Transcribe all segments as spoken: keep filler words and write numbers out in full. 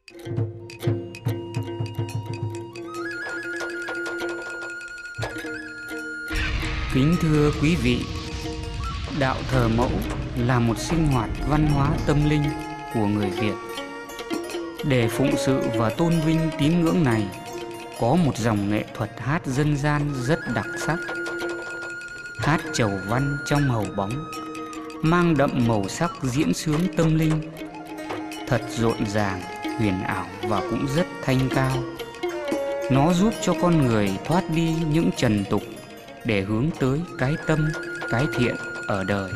Kính thưa quý vị, đạo thờ mẫu là một sinh hoạt văn hóa tâm linh của người Việt. Để phụng sự và tôn vinh tín ngưỡng này, có một dòng nghệ thuật hát dân gian rất đặc sắc. Hát chầu văn trong hầu bóng, mang đậm màu sắc diễn xướng tâm linh, thật rộn ràng, huyền ảo và cũng rất thanh cao. Nó giúp cho con người thoát đi những trần tục để hướng tới cái tâm, cái thiện ở đời.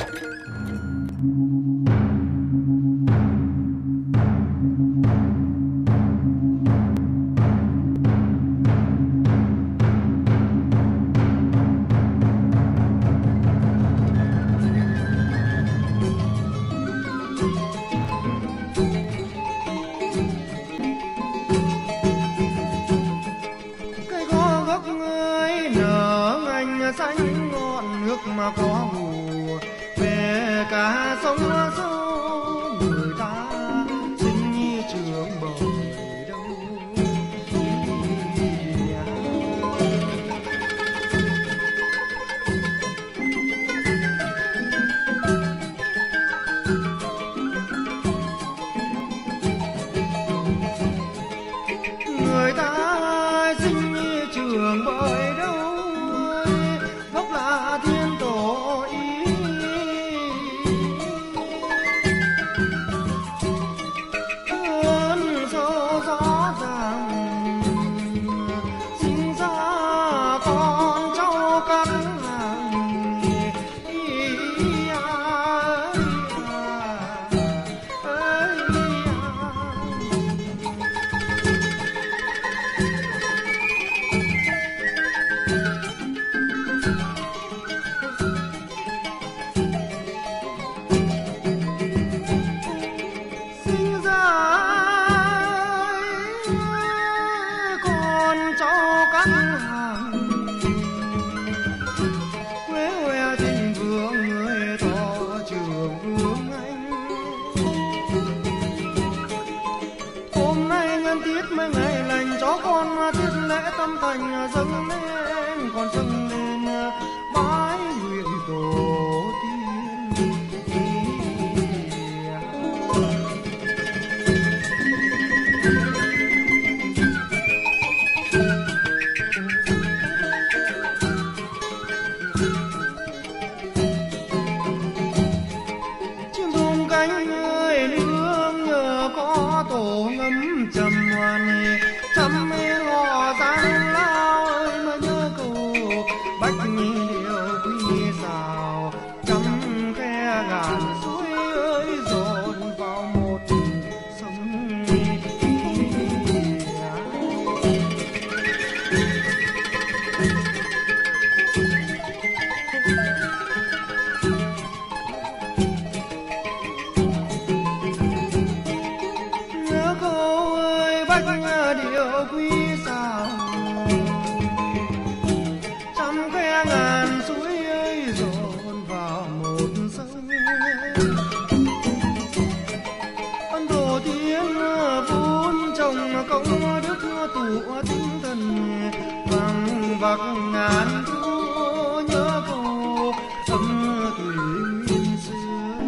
Xanh ngọn nước mà có mùa về cả sông sâu, người ta sinh nhi trưởng bởi đâu. Người ta sinh nhi trưởng bởi đâu, thiên tổ ý ơn sâu rõ ràng, sinh ra con cháu các hàng ý à, ấy tâm thành dâng lên, còn dâng lên bái nguyện tổ tiên. Chim thùng cánh người nương nhờ có tổ ngấm trầm ngoan, chăm họ giang lao ơi mà nhớ cầu bách điều quy xào, trăm khe ngàn suối ơi dồn vào một sông. Nhớ câu ơi bách điều quy xào, trăm khe ngàn suối ơi dồn vào một sông. Ân tổ tiên vun trồng công đức tụ tinh thần, vàng vặc ngàn thu nhớ câu âm thủy nguyên xưa.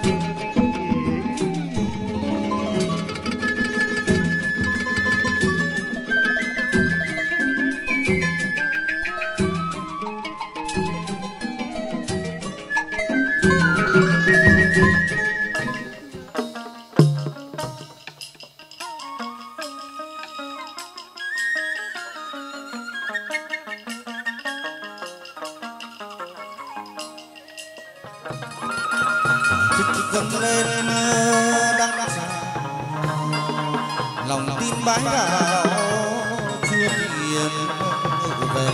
Dâng lên đăng tràng, lòng tin bái đạo chưa hiền về.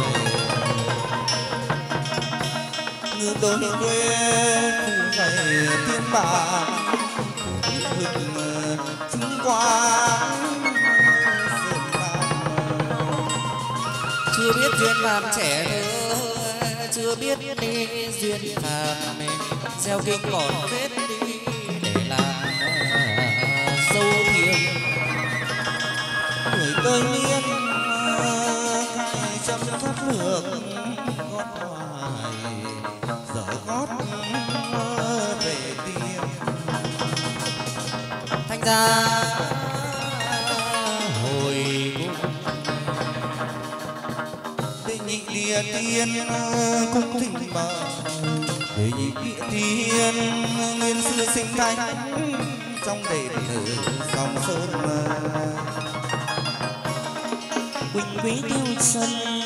Ngư đôi quê phủ dày thiên bản, hừng chứng quang chưa biết duyên phàm trẻ thơ, chưa biết đi duyên phàm gieo kinh còn vết đi để làm sâu thiêng. đời miên khai chăm sóc nước gót hoài dở gót về tiên thành ra hồi để nhị địa tiên cung thỉnh mờ để nhị địa tiên nguyên sư sinh thánh trong đền thờ dòng sơn quỳnh quý tiêu sân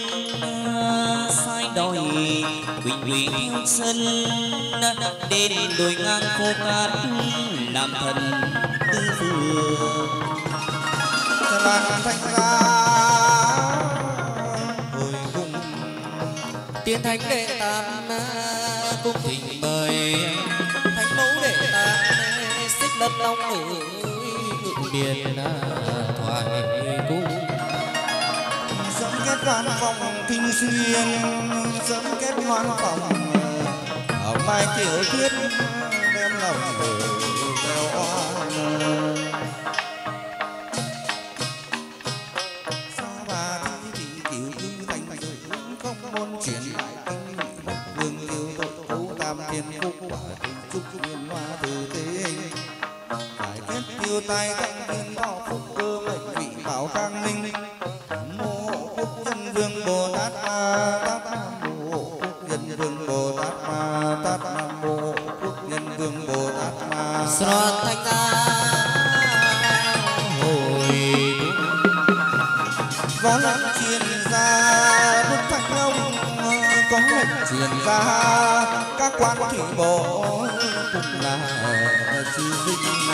sai đòi quỳnh quý tiêu sân đến đồi ngang khô cát làm thần tư vừa lan thành ra hồi cung tiên thánh đệ tam cung thỉnh mời thánh mẫu đệ tam xích đất long nữ ngự biển thoại cung dẫn kết đoan phòng kinh xuyên dẫn kết đoan phòng ở mai tiểu thuyết đem lòng đời gieo oan sao bà thi thị tiểu thư thành rồi cũng không môn chuyển lại kinh nghị một vương tiêu tội cấu tam thiên phúc quả tình trúc liên hoa từ thế hình phải kết tiêu tai tăng thiên thọ phúc cơ mệnh vị bảo khang ninh vương Bồ Tát Ma Tát Nam Mô Quốc Nhân Vương Bồ Tát Ma Tát Nam Mô Quốc Nhân Vương Bồ Tát Ma Sron thanh ta hồi có lệnh truyền ra Đức Thánh Ông có lệnh truyền ra các quan thủy bộ cũng là chư vinh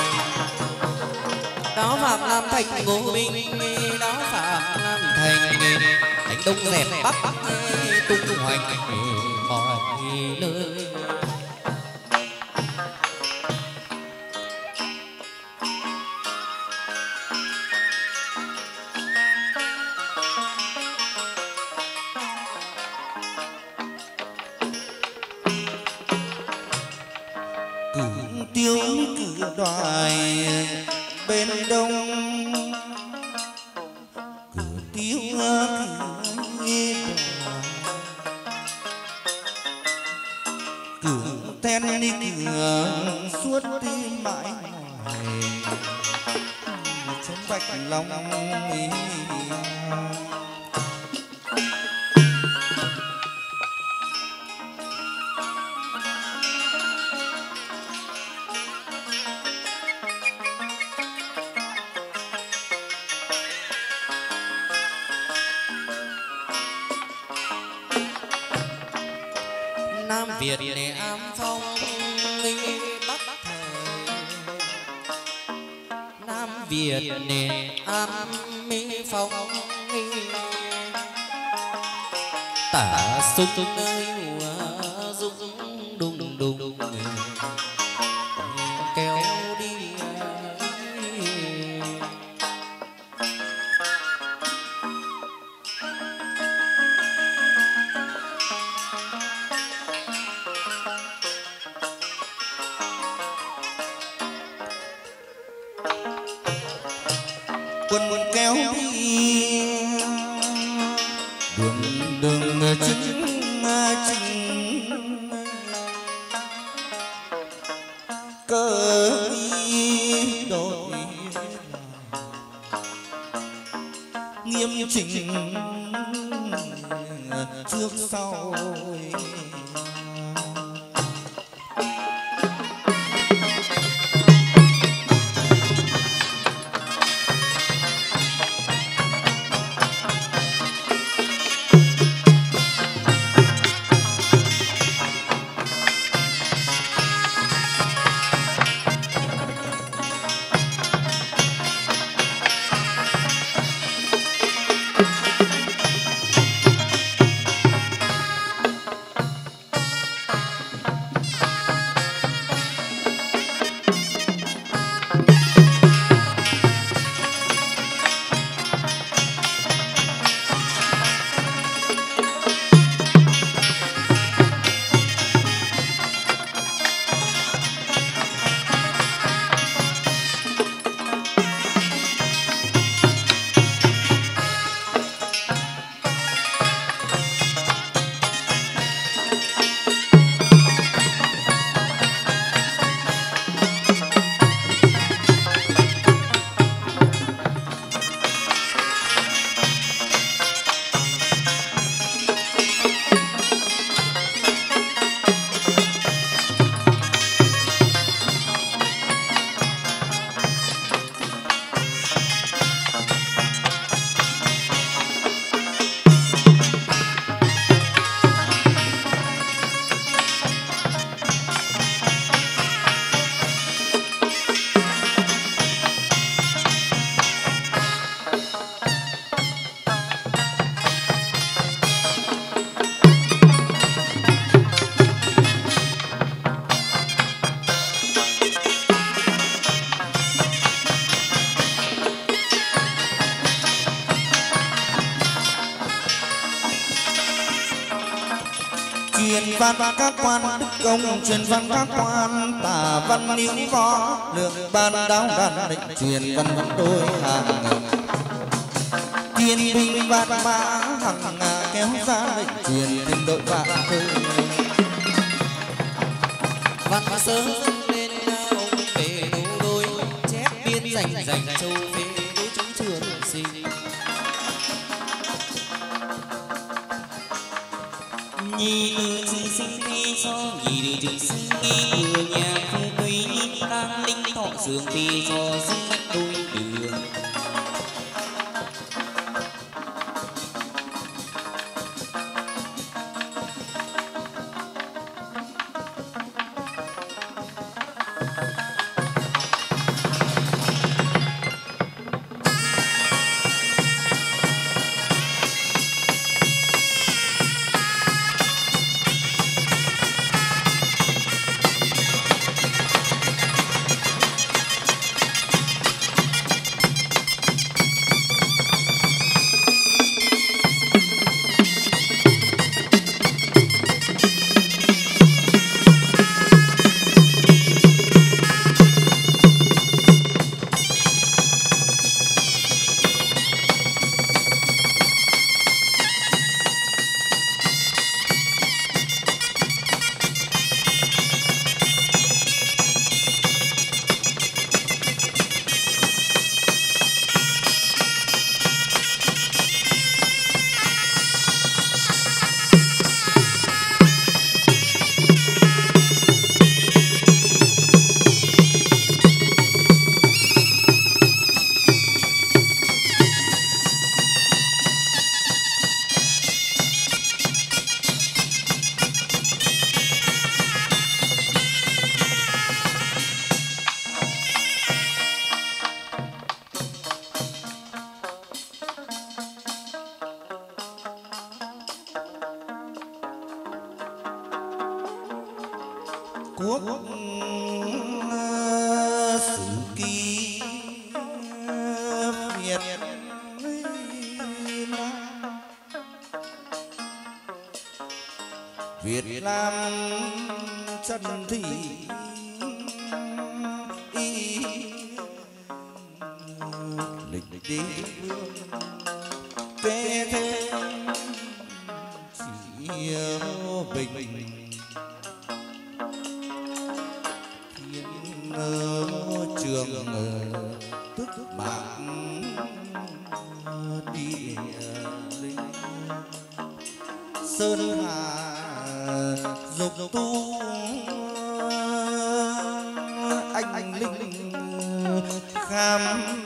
đó phạm làm thành ngô minh đó phạm làm thành đánh đông dẹp bắc tung hoành mọi nơi cử tiêu cử đoài bên đông cửa tiêu cửa then đi cửa suốt đi mãi ngoài chống bạch long ý Nam Việt để am phong bắc thời Nam Việt để am phong tả sung nơi rung đùng đùng kéo đi quân kéo đi đường đường chính chính cơ đi đội nghiêm chỉnh trước sau văn các quan đức công, truyền văn các quan tả văn níu võ, lượng ban đáo đàn định truyền văn đôi hàng. Thiên binh vạn mã hằng kéo ra định truyền thêm đội vạn cơ. Văn sớm lên ông về đôi đôi, chép biên dành dành châu phê đối chúng trường sinh. Nhi nữ trường sinh thi cho nhị nữ trường sinh nghi vừa nhà phú quý tam linh thọ sướng thi cho dung đôi đường. Quốc sử ký Việt Nam, Việt Nam chân thị lịch đi kê thêm chỉ bình trường tức mạng địa linh sơn hà dục tu anh anh linh kham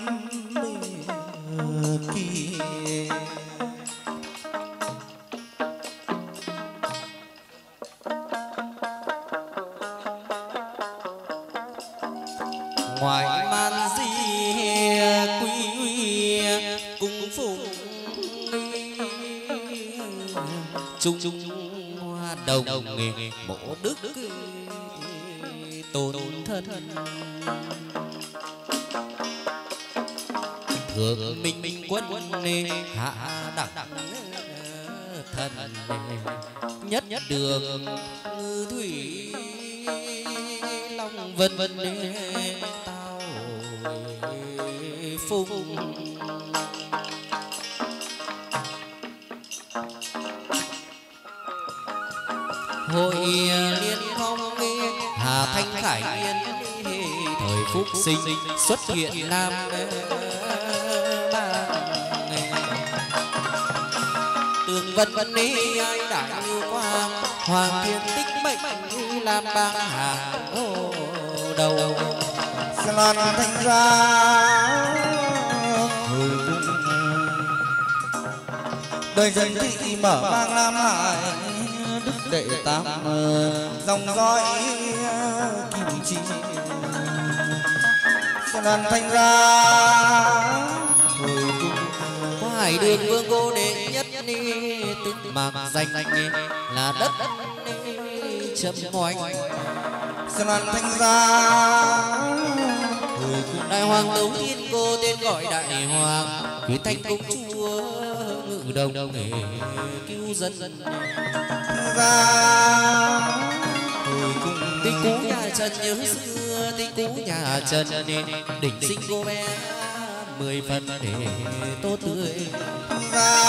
kỳ. Ngoài man di quý cung phụng chung chung hoa đồng mộ đức tôn thân thượng minh minh quân hạ đẳng thần nhất nhất đường ngư thủy long vân vân tao phung hội liên phong hà thanh khải yên thời phúc sinh xuất hiện nam tường vân vân đi ai đại như quang hoàng thiên tích mệnh làm bang hà đầu Lan thành ra hồi cung đời dân thị mở mang Nam Hải đức đệ tam dòng dõi kim chi Lan thành ra hồi cung có hải đường vương cô đệ nhất ni tức mạc danh là đất chấm ngoanh Lan thành ra đại hoàng tấu thiên cô tên gọi đại hoàng quý thanh công chúa ngự đồng để cứu dân ra hồi cùng tình cũ nhà Trần nhớ xưa tình cũ nhà Trần đỉnh sinh cô bé mười phần để tốt tươi ra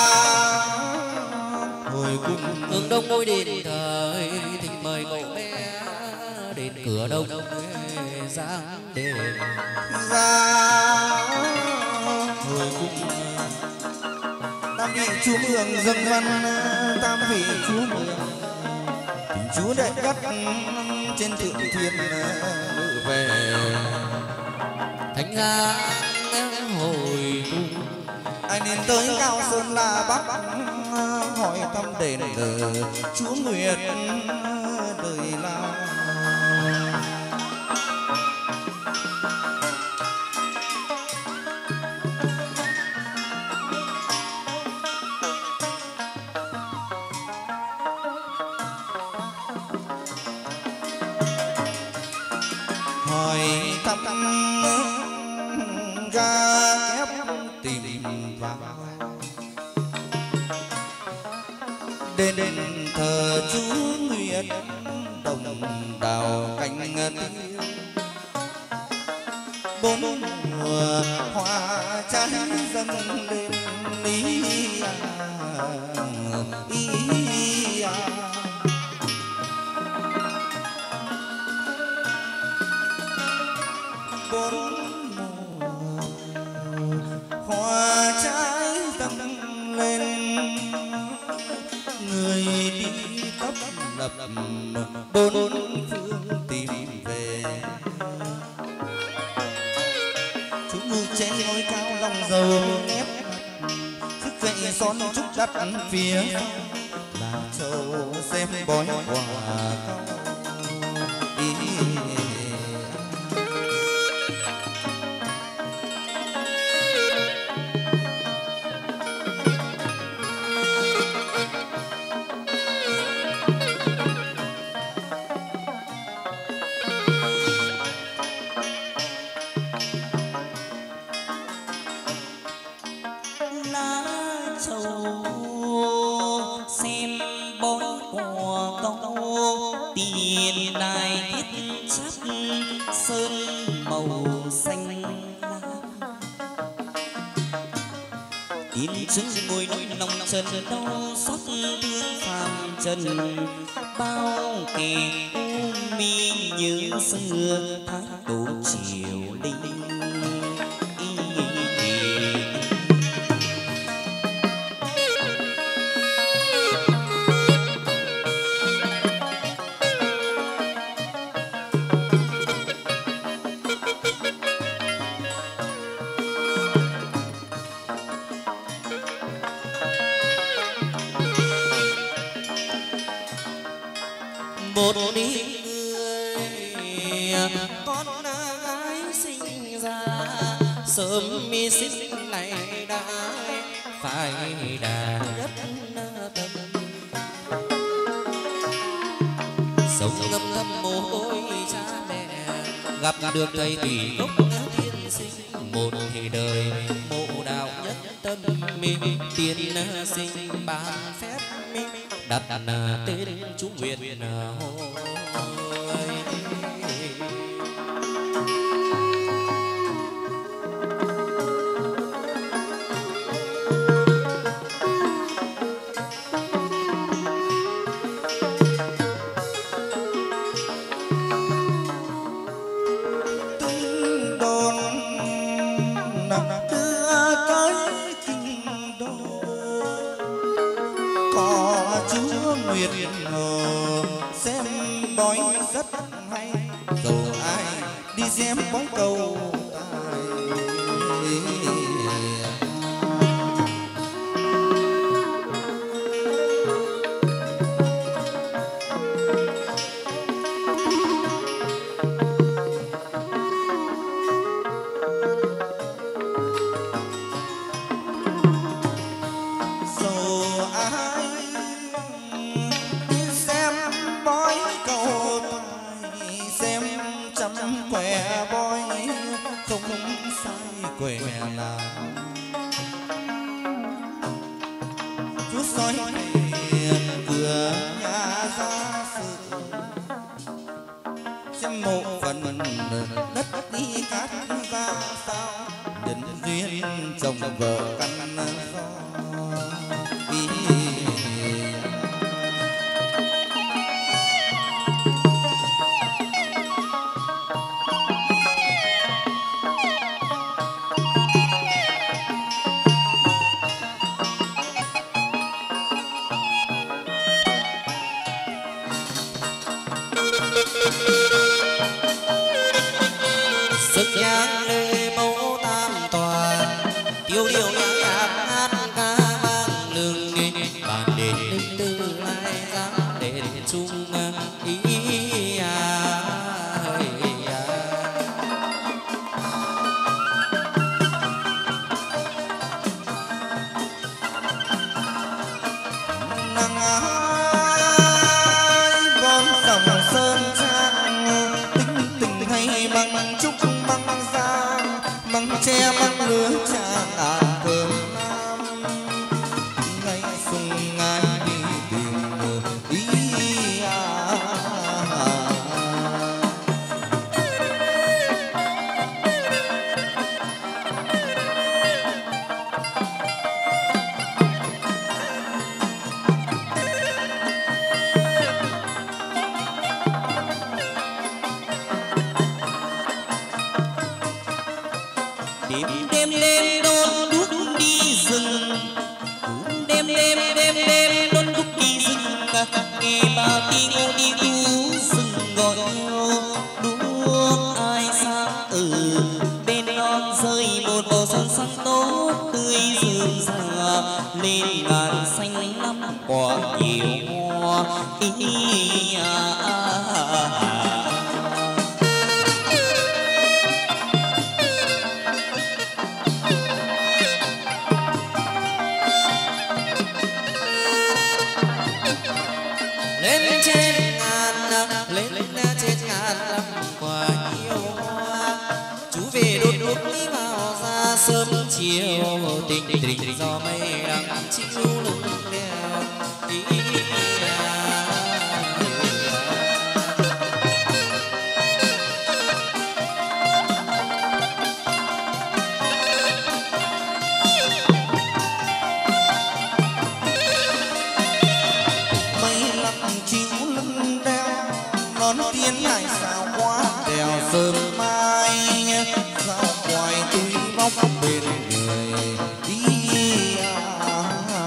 hồi cùng hướng đông ngôi đền thời thỉnh mời cậu bé đến cửa đông giáng đền ra hồi cùng tam vị chúa mường dâng văn tam vị chúa mường tình chúa đệ đất trên thượng thiên ngự về thánh giá hồi cung ai nên tới cao sơn la bắc hỏi thăm đền thờ chúa nguyệt đời lao hỏi thăm ga kép tìm vào đền thờ chúa nguyệt đồng đào cành tiêu bốn mùa hoa trái dâng lên ý à, ý à. Bốn mùa hoa trái dâng lên người đi tấp lập bốn phương tìm về chúng ngự trên ngôi cao lòng dầu nếp thức dậy son trúc đắt phía là châu xem bói quả cao ý. Chứng ngồi núi lòng trần đau xót thương phàm trần bao kẻ u mi như xưa thái tổ triều đình một đi người con gái sinh ra sớm mi sinh này đã phải đà đất tâm sống ngâm thâm mồ hôi cha mẹ gặp được thầy tỷ gốc thiên sinh một thì đời mộ đạo nhất tâm mi tiên sinh ban phép đặt tên chú Nguyệt hồi Tin đồn đưa tới kinh đô có chúa Nguyệt xem bói rất hay dầu ai đi xem bói cầu soi về cửa nhà gia sự xem mộ phần đất đi cát ra sao nhân duyên chồng vợ căn do ý. sức nhang lê mẫu tam tòa tiêu điều nhã nhạc hát ca vang lương nghinh bàn đền linh tư lai giáng đền trung ý à hỡi à. Nắng ái con dòng sơn trang tinh tình hay bằng trúc băng giang bằng tre băng lứa tràng àn thơm nam ngày sung ai đi tìm ý à. đêm đêm đêm đôn đúc đi rừng đêm đêm đêm đêm đôn đúc đi rừng nghe bao tiếng đi cú rừng gọi đuốc ai sáng ở bên non rơi một bầu xuân sắc tốt tươi rừng già lên ngàn xanh lắm quả nhiều hoa ý à, à, à, à. lên trên ngàn năm lên lên trên ngàn năm quả nhiều hoa chú về đốt đốt đi vào ra sớm chiều tình tình gió mây đằng chiếu lưng đèo ý à. Ngón tiên hải sao quá đèo sớm mai sao quài túi bóc bên người đi à.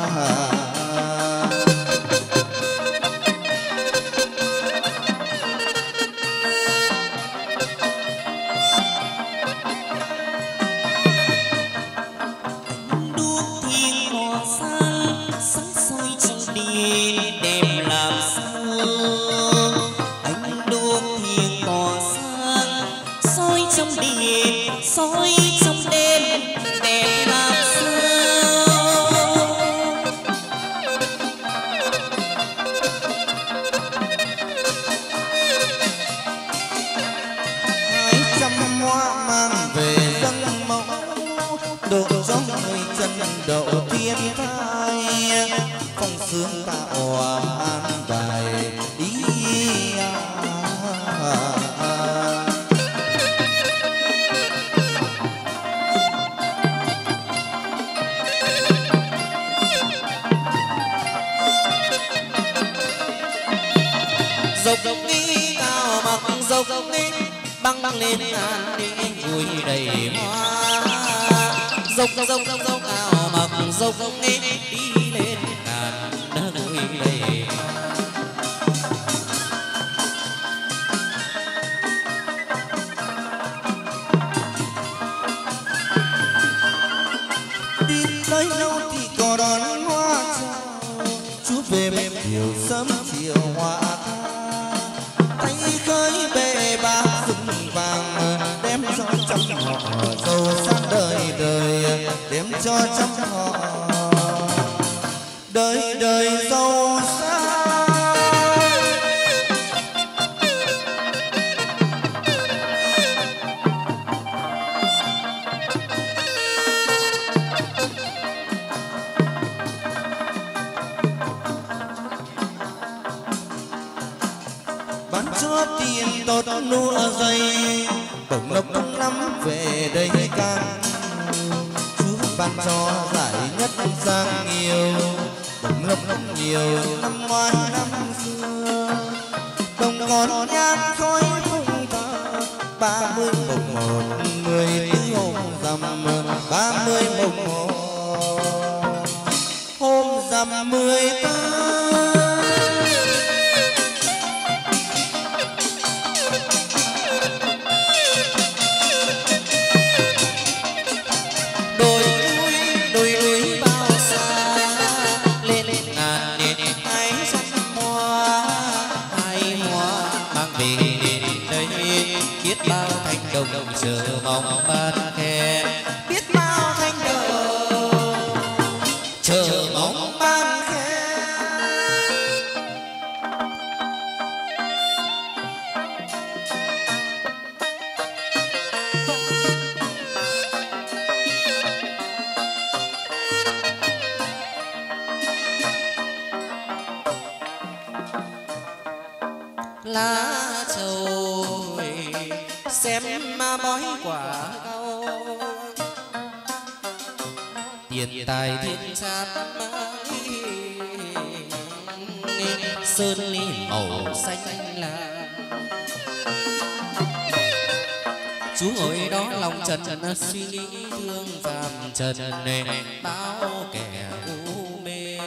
Đuốc thiên mò sáng sáng soi trong điện đêm làm sao trong điện soi trong đêm đẹp làm sao hai trăm hoa mang về dâng mẫu độ gió người chân đậu thiên thai phong sướng tạo an bài ý à, à, à. dốc dốc đi cao mặc dốc dốc đi băng băng lên ngàn đi vui đầy hoa dốc dốc dốc dốc dốc cao mặc dốc dốc đi đi lên ngàn đã vui đầy đi tới đâu thì có đón hoa chào chú về bên chiều sớm chiều hoa tay khơi bề bạc rừng vàng đem cho trăm họ giàu sang đời đời đem cho trăm họ đời đời giàu sang. con nua dây bổng lộc đông lắm về đây càng Chúa ban cho giải nhất sang nhiều bổng lộc không nhiều năm ngoái năm xưa đồng còn nhang khói phụng thờ ba mươi mồng một mười tư hôm rằm ba mươi mồng một hôm rằm mười tư đồng chờ mong ban khe biết bao thanh đồng chờ mong ban khe lá trầu xem ma bói quả cao tiền tài thiên sát sơn ly màu xanh là chú ngồi đó lòng trần suy nghĩ thương phàm trần này bao kẻ u mê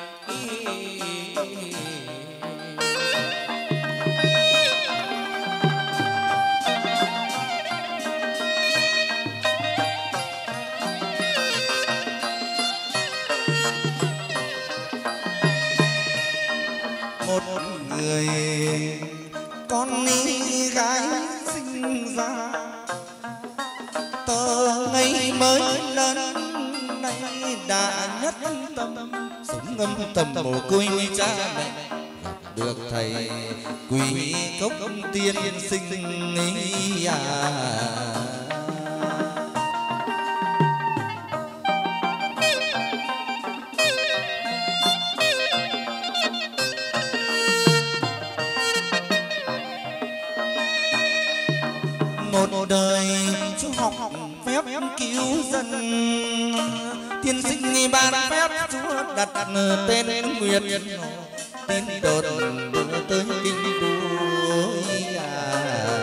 một người con ni gái sinh ra tờ ngày mới lớn nay đã nhất tâm sống ngâm tầm mồ côi cha mẹ được thầy quý cốc tiên sinh ấy à. Một đời chú học phép cứu dân tiên sinh ban phép chúa đặt tên Nguyệt tin đồn đưa tới kinh đuôi à.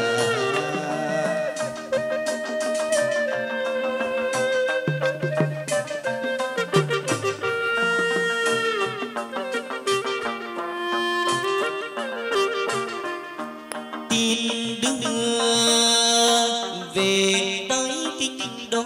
Tin đưa về tới kinh đô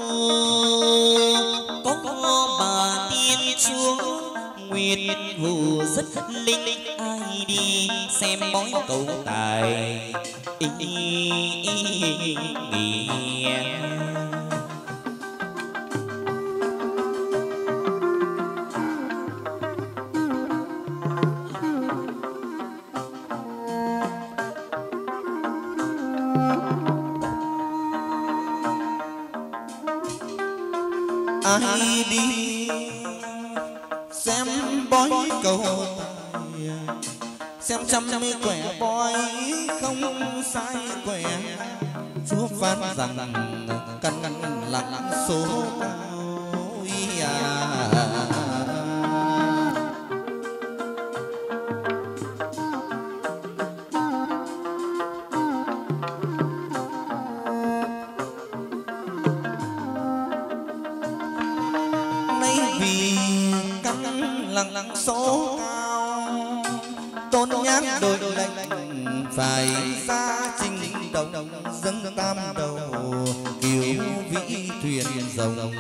có bà tiên chúa Nguyệt Hù rất linh ai đi xem bói cầu tài ý, ý, ý, nghĩa ai đi xem bói cầu tài xem trăm mươi quẻ bói không sai quẻ chúa phán rằng căn căn lặng số cao à. Lặng lặng số cao tôn nhãn đôi lệnh phải ra trình đồng dâng tam đầu kiều vĩ thuyền rồng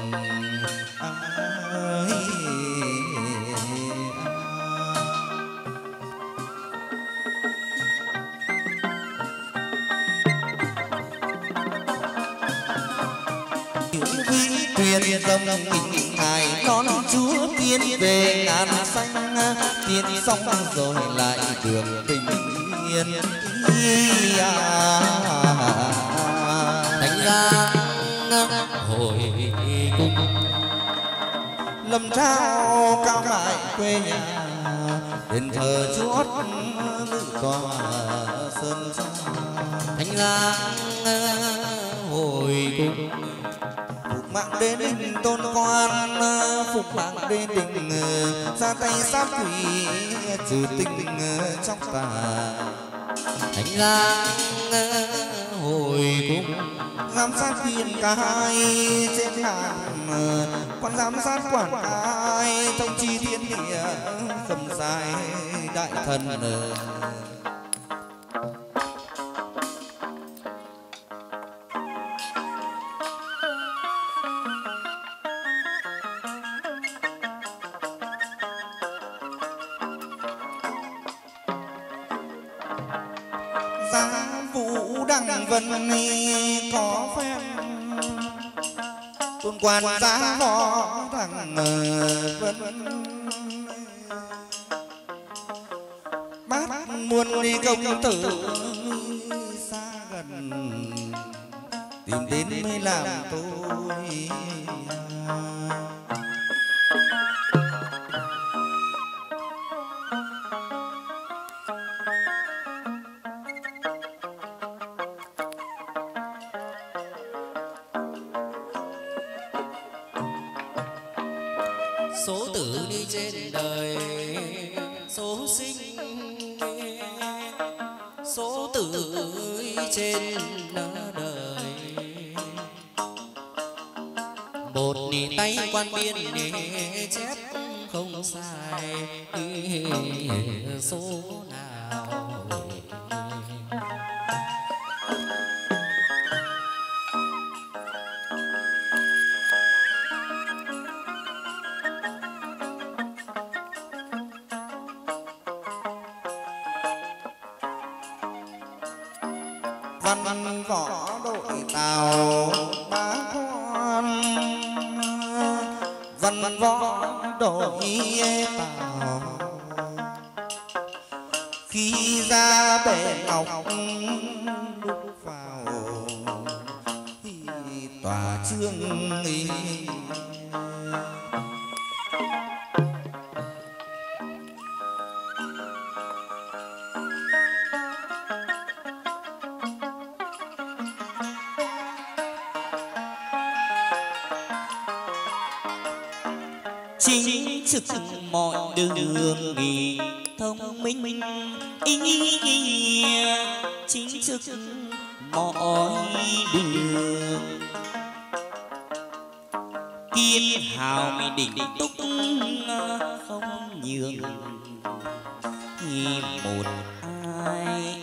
thuyền rồng ngài đón chúa tiên về ngàn xanh tiên xong rồi lại được bình yên đánh ra hồi cung lâm thao cao lại quê nhà đền thờ chúa nữ tòa sơn trang ngang hồi cung. Phục mạng đế đình tôn quan, phục mạng đế đình ra tay sát quỷ trừ tình trong tà. Thánh ngang hồi cung, giám sát viên cai trên ngàn, quan giám sát quản cai thông chi thiên địa khâm sai đại thần. Giá vũ đăng vân có phép tôn quan giá võ thằng vân, bát muôn đi công tử xa gần tìm đến mới làm tôi. số tử đi trên đời, số sinh số tử trên đời. Một nì tay quan biên chép không sai số nào. Văn văn võ đội tàu bá quan, văn văn võ đội tàu khi ra bể ngọc đúc vào thì tòa trương ý. chính trực mọi đường nghỉ thông minh ý, chính trực mọi đường kiên hào mới đỉnh túc không nhường một ai.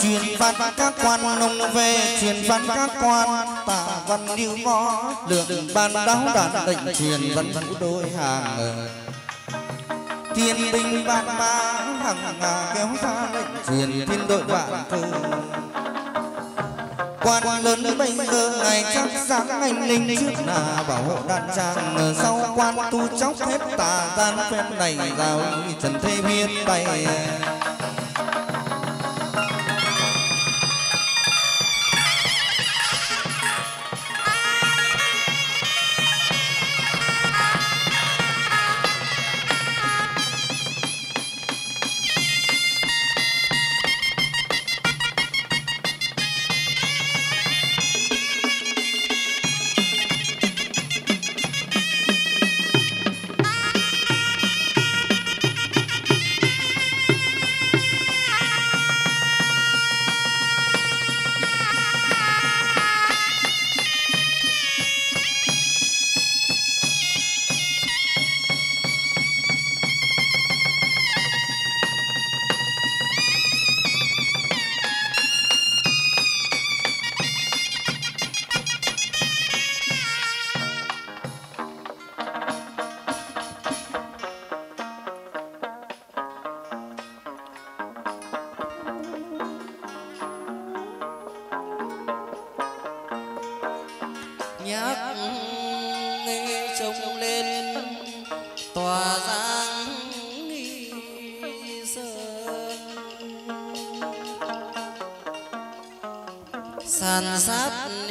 truyền văn các quan nông về truyền văn các quan tả văn điêu võ lượng ban đáo đàn lệnh truyền văn vũ đôi hàng thiên binh ban ba hằng hà kéo ra lệnh truyền thiên đội vạn thơ quan lớn bây giờ ngày chắc sáng anh linh trước là bảo hộ đàn trang sau quan tu chóc hết tà gian phép này vào trần thế biết tay san sát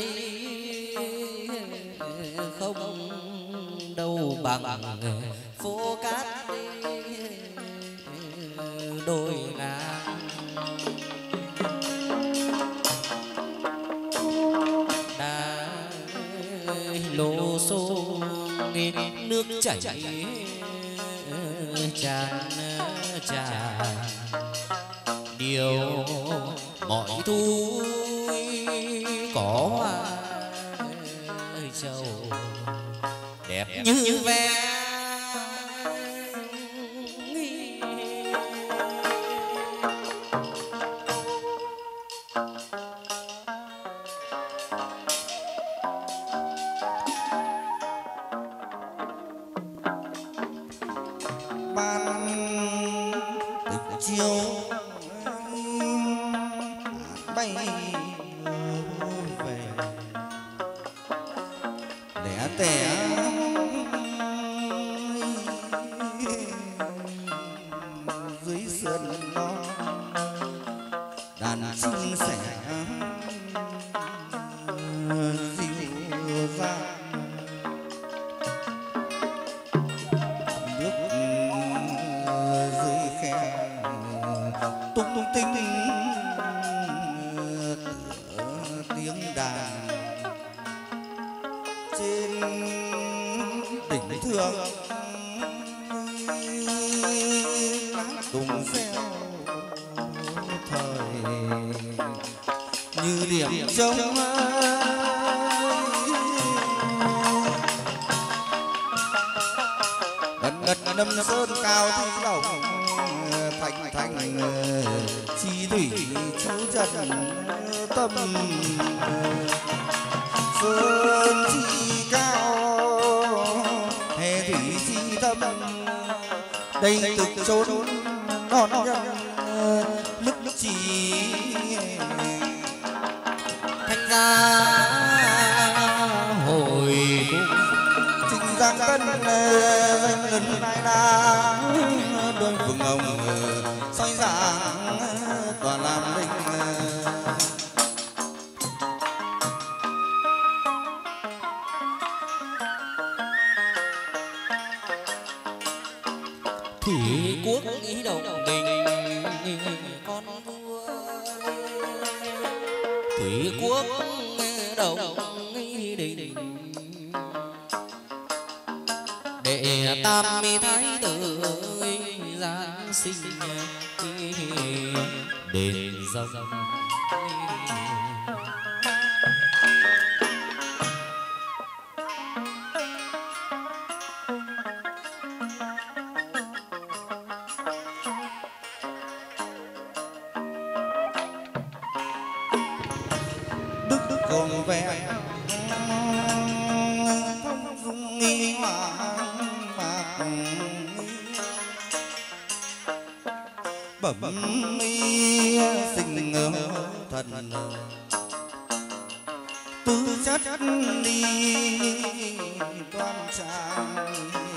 không đâu bằng phố cát đôi ngang đã lô xô nước chảy tràn tràn điều mọi thu có hoa trầu đẹp như ve ban tịch chiều bay về lẻ tẻ dưới sườn non đàn chim sẻ dịu dàng nước dưới khe tung tung tinh tiếng đàn trên đỉnh thượng tùng reo thời như điểm trống gần gần năm sơn cao thanh đồng thành thành chi thủy chú trần tâm sơn chi cao hè thủy chi tâm đây thực chốn non nhân lúc lúc chỉ thanh gia hồi cung trình giang tân danh ngân lai la đôi phượng hồng soi dạng toàn làm linh thủy quốc ý đồng đình con vua thủy quốc đồng đình đệ tam mi thái tử giáng sinh đền rồng gồm vẻ thông dung nghi hoàng mạc bẩm nghi sinh thần tư chất đi đoan trang.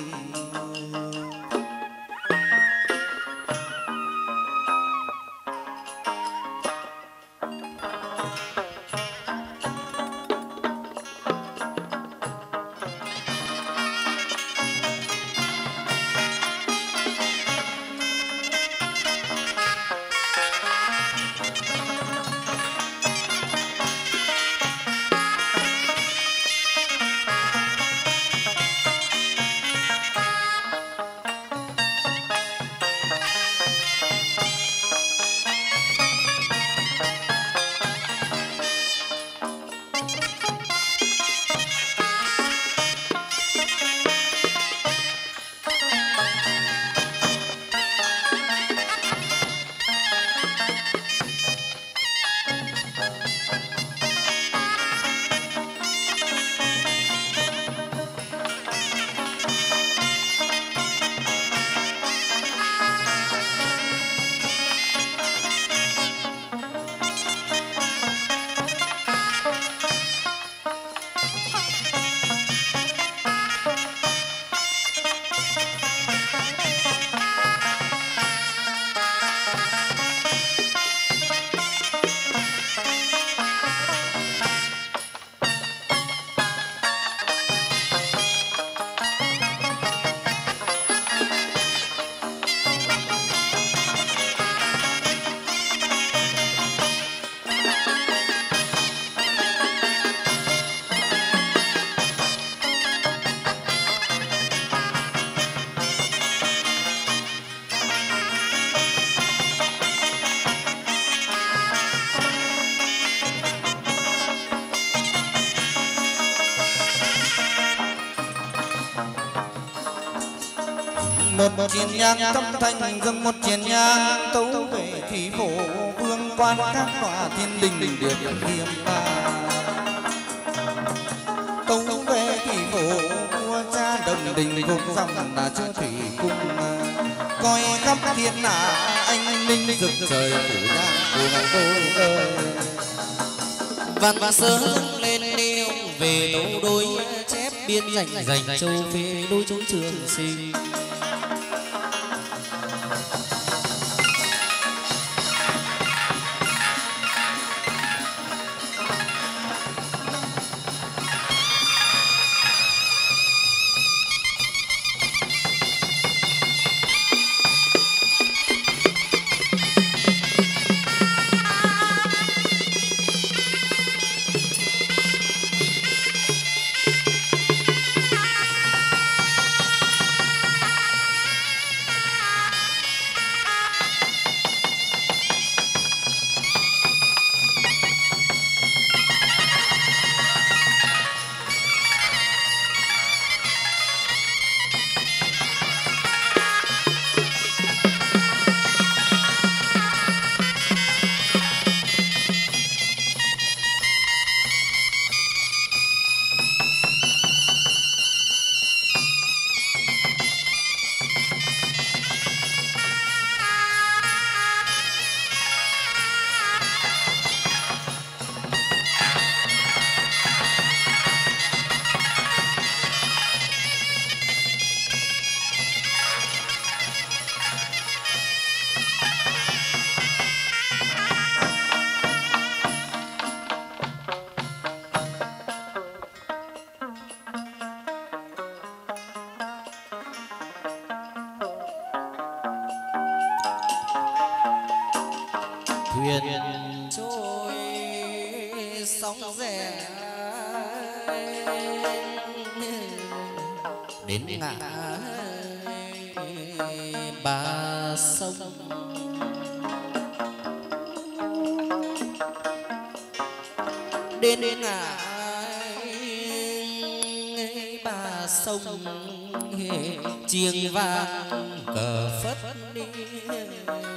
Một chiến nhang tâm thành dâng một chiến nhang tấu về thủy phổ vương quan các tòa thiên đình được hiểm ba tấu về thủy phổ vua cha đồng đình cùng dòng là chư thủy cung coi khắp thiên hạ anh linh rực trời phủ nhang của ngài đôi đời văn sớm lên nêu về tấu đối chép biên dành dành châu về đôi chỗ trường sinh. Thuyền trôi sóng rẽ đến ngã ba sông, đến ngã ba sông chiêng vang cờ phất đi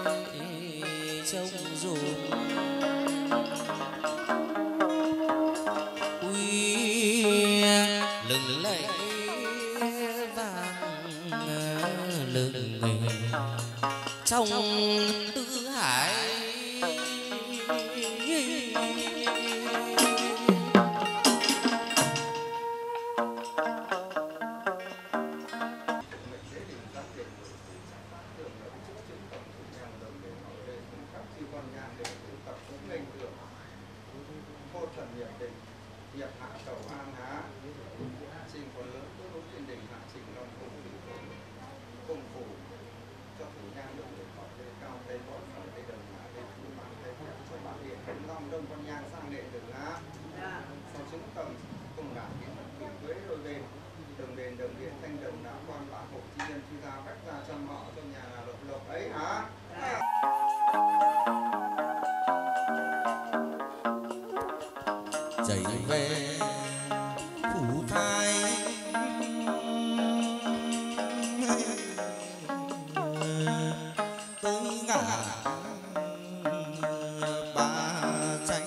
trông rùm lưng người trong tứ hải. Chạy về phủ thái tới ngã ba tranh,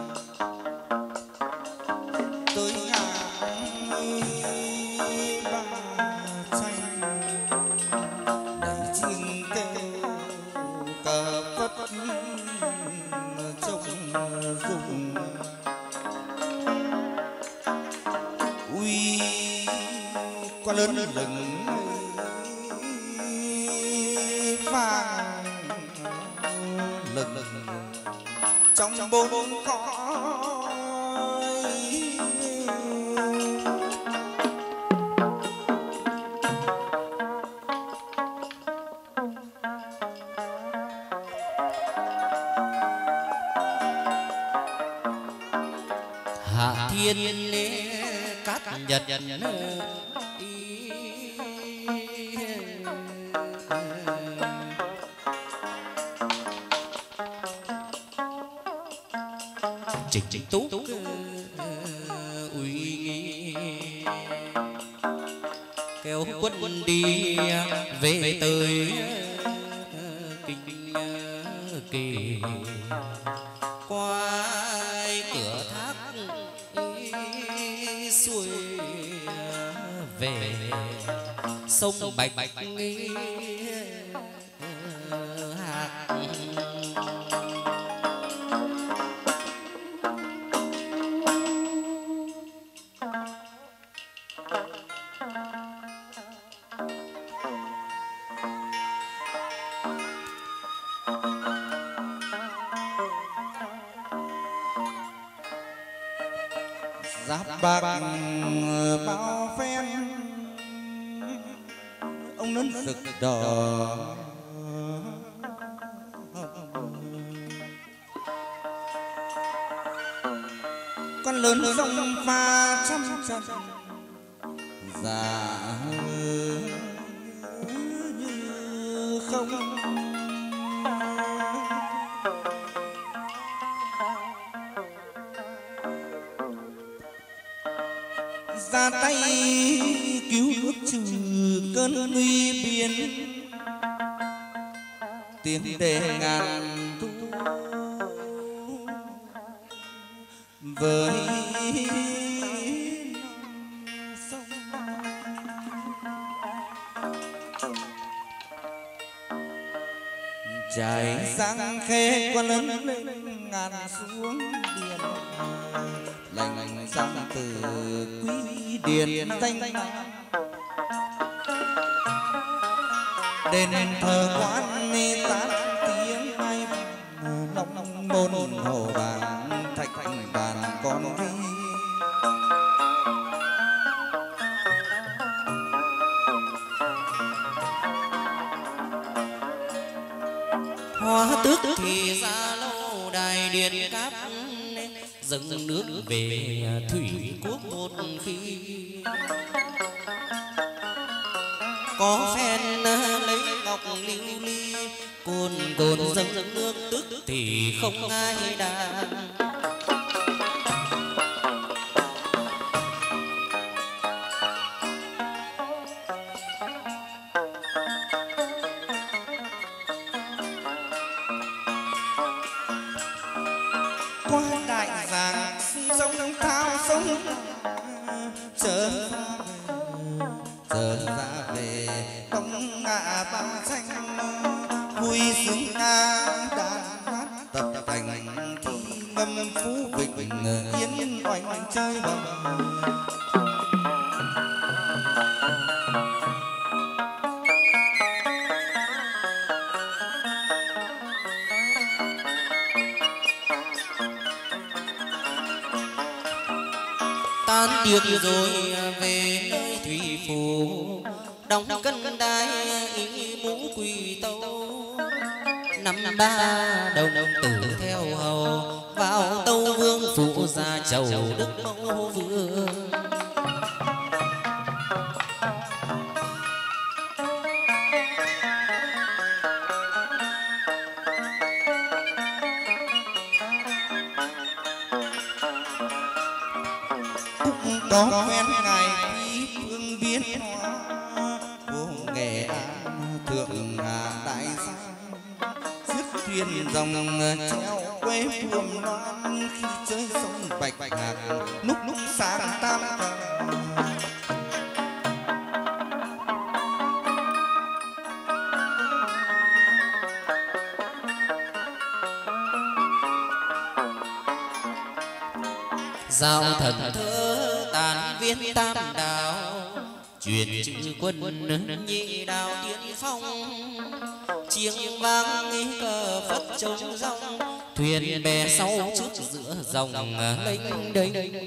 tới ngã ba tranh đẩy chiêng kêu cờ phất trông rung. Ui con lớn lừng vàng lừng lừng trong bốn cõi. Hạ thiên lê cát nhật Trịnh Trịnh Tú uy nghi kéo quân đi về tới kinh kỳ qua cửa thác xuôi về sông Bạch Bạch Hạc. Giáp bạc bao phen ông lớn rực đỏ, con lớn sông pha trăm trận già như không. Ra tay cứu nước trừ cơn nguy biến, tiền đề ngàn thu với sông. Trải sang khe con lớn lên ngàn xuống biển, lành lành sang từ quý điền danh đền thờ quan ni tán tiếng ai long môn hồ bàn thạch bàn con đi. Hoa tước thì ra lâu đài điện cát dâng nước về thủy quốc một khi có phen lấy ngọc lưu ly cồn cồn dâng nước tức thì không ai đàn. Qua đại giang sông thao sông trở trở ra về đông ngã ba xanh vui sướng ca đàn hát tập thành thi ngâm phú vịnh yên oanh chơi bồng. Tan tiệc rồi về nơi thủy phủ, đóng cân đai ý mũ quỳ tâu. Năm ba đồng tử theo hầu vào tâu vương phụ gia chầu đức mẫu vương. Có quen ngài quý phương biến hóa vô nghệ an thượng hà đại sang dứt thuyền dòng treo quê phương loan khi chơi sông bạch hạc lúc lúc sáng tam càng. Giao thần thơ tàn viên tam đào, truyền chữ quân nhị đào tiên phong. Chiêng vang cờ phất trống rong, thuyền bè sau trước giữa dòng lênh đênh.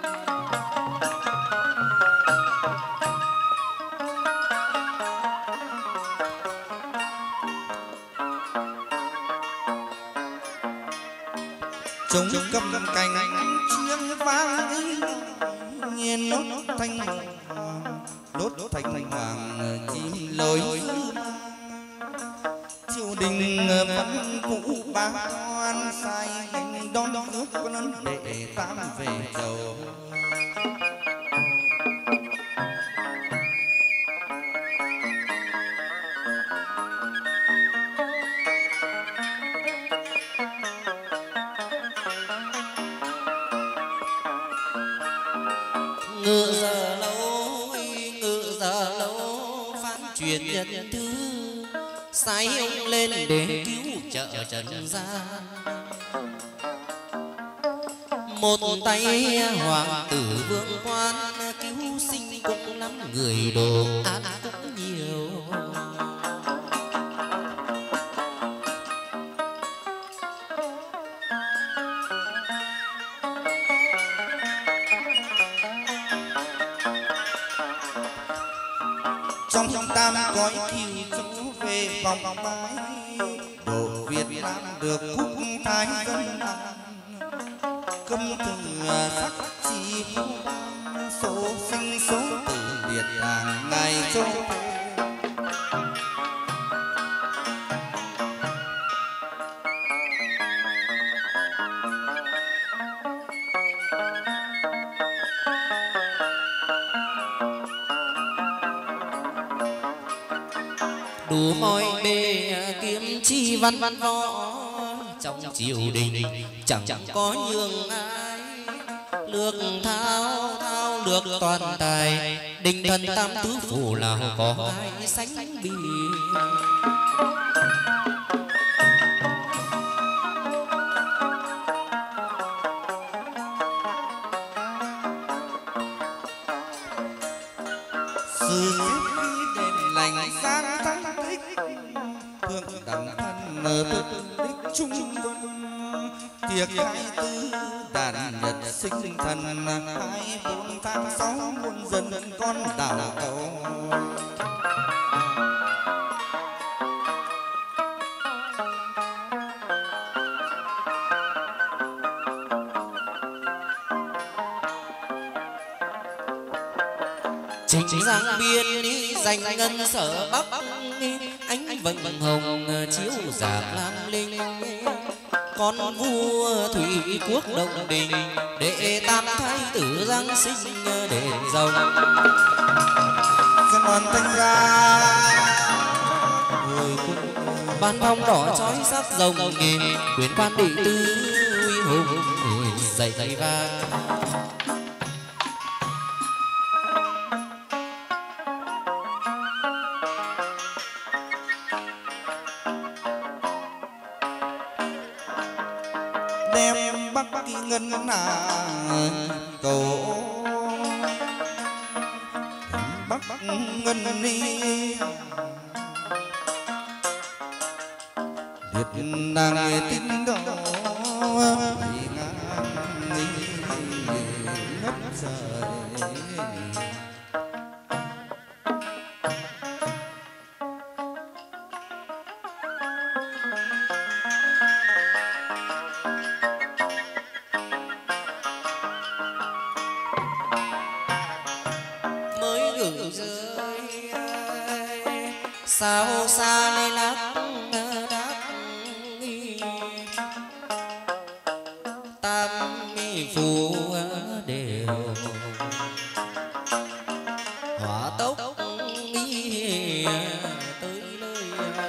Trống cầm cành chiêng vang nhiên nốt thanh nốt thanh hoàng chim lối triều đình vẫn cũ ba quan sai lệnh đón nước quân để tam về chầu. Ngự giờ lâu ngự giờ lâu phán truyền nhân thư, sai ông lên để cứu trợ trần gian. Một tay hoàng tử vương quan cứu sinh cũng lắm, người đồ án cũng nhiều. Trong trong tam cõi kiều chú về vòng mái độ Việt Nam được quốc thái dân an. Cấm từ sắc chi số sinh số tử liệt đàn ngày châu. Đủ mọi bề kiếm chi văn văn võ, trong triều đình chẳng chẳng có nhường ai. Lược thao thao lược toàn tài, đình thần tam tứ phủ nào có ai sánh bì. Sự đền lành sáng thắng thích thương đẳng thân ở tích trung quân. Tiệc hai tư đàn nhật sinh thần hai bốn tháng sáu muôn dân con đảo cầu. Chính giang biên dành ngân sở bắc, ánh vầng hồng chiếu giạc lam linh. Con vua thủy quốc đồng đình, để tam thái tử giang sinh để rồng. Dân đoàn thanh ra ban phong đỏ trói sắc rồng nghề, quyền quan định tư uy hùng dày dày vang. đem bắc kỳ ngân là cầu bắc ngân đi Việt nàng tin đó bảy ngàn ngất trời sao xa lên lắc đắc tam phù đều hỏa tốc tới nơi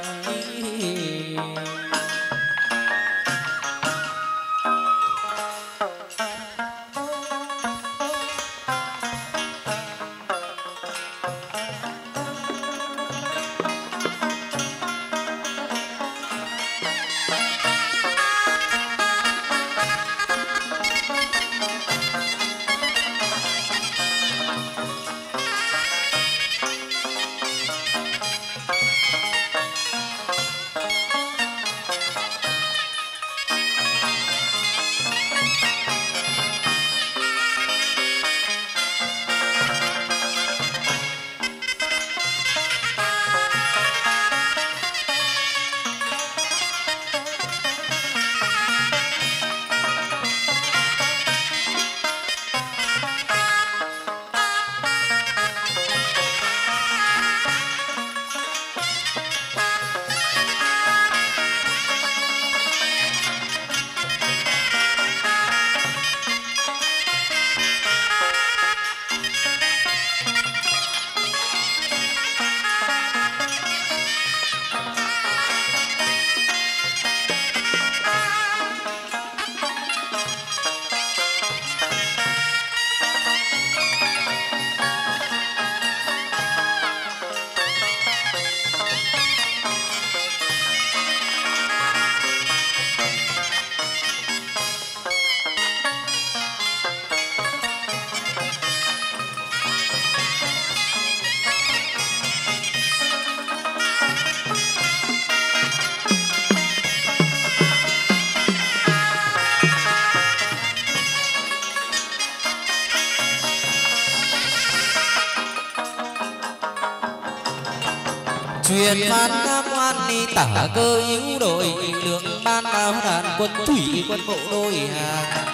truyền ban quan đi tả cơ yếu đội lượng ban áo đàn quân thủy quân bộ đôi hàng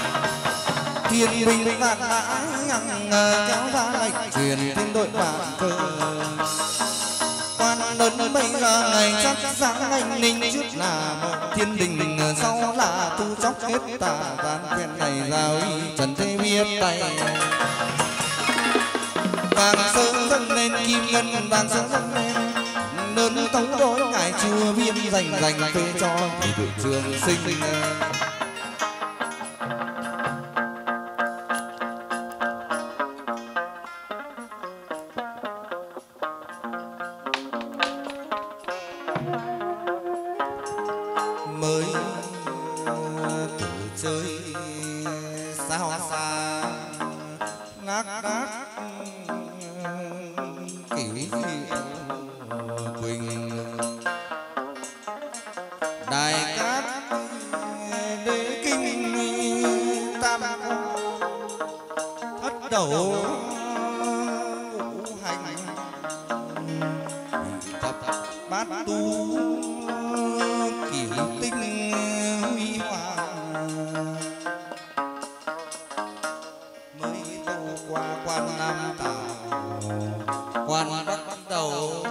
thiên binh vạn mã nhằng kéo ra lệnh truyền thiên đội bản cơ quan lớn bây giờ ngày chắc sáng anh ninh trước là một thiên đình sau là tu chóc hết tà gian quen này giao y trần thế biết tay vàng sơn dâng lên kim ngân vàng sơn dâng lên lớn tống đối ngài chùa viêm dành dành phê cho thì đội trường sinh mới thử chơi sao xa ngác ngác kiểu quỳnh đại cát đế kinh tam thất đầu ngũ hành tập bát tu kiểu tinh huy hoàng mới tu qua quan nam tảo quan bắt đầu